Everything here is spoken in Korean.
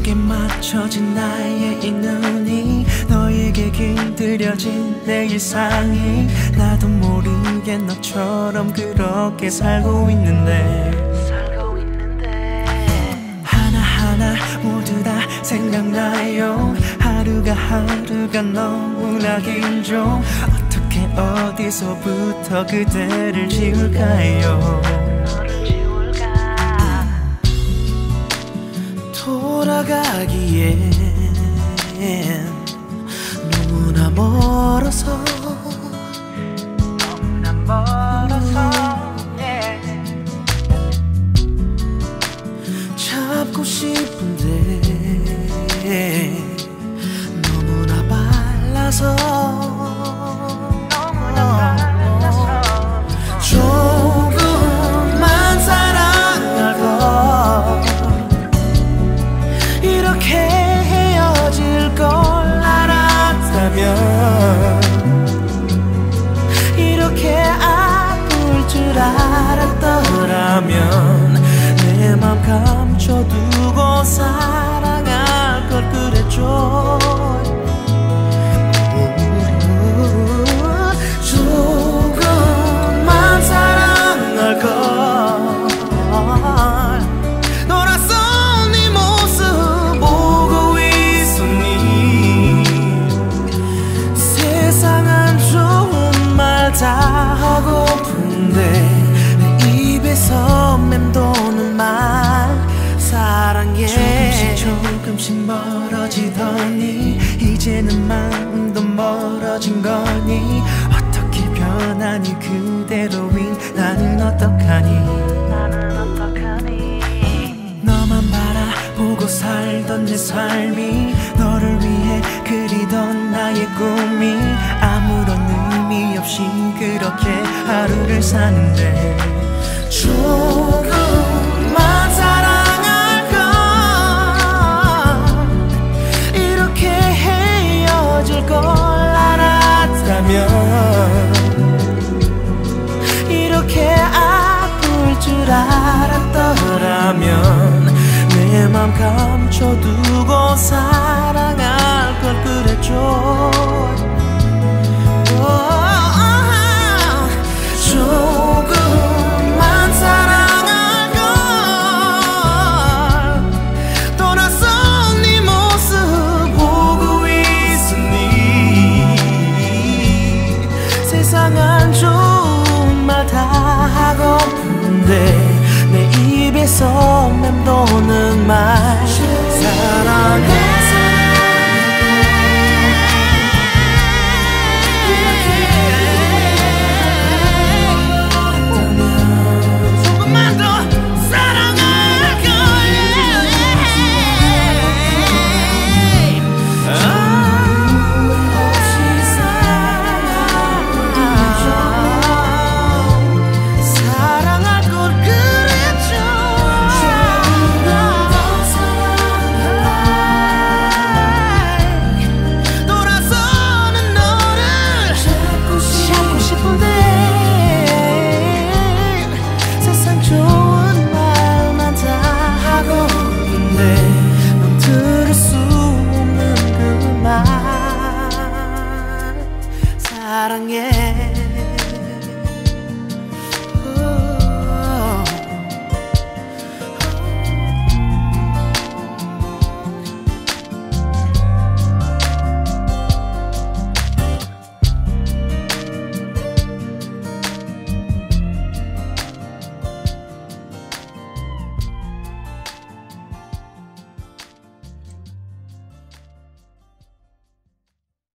너에게 맞춰진 나의 이 눈이 너에게 길들여진 내 일상이 나도 모르게 너처럼 그렇게 살고 있는데 하나하나 모두 다 생각나요. 하루가 너무나 길죠. 어떻게 어디서부터 그대를 지울까요? 돌아가기엔 너무나 멀어서 잡고 싶은데 너무나 빨라서 조금만 사랑할 걸 이렇게 헤어질 걸 알았다면 이렇게 아플 줄 알았더라면 내 맘 감춰두고 사랑할 걸 그랬죠. 조금만 사랑할 걸 너라서 네 모습 보고 있었니. 세상 안 좋은 말 다 하고픈데 내 입에서 맴도는 말 사랑해. 조금씩 멀어지더니 이제는 마음도 멀어진 거니. 어떻게 변하니 그대로인 나는 어떡하니. 너만 바라보고 살던 내 삶이 너를 위해 그리던 나의 꿈이 아무런 의미 없이 그렇게 하루를 사는데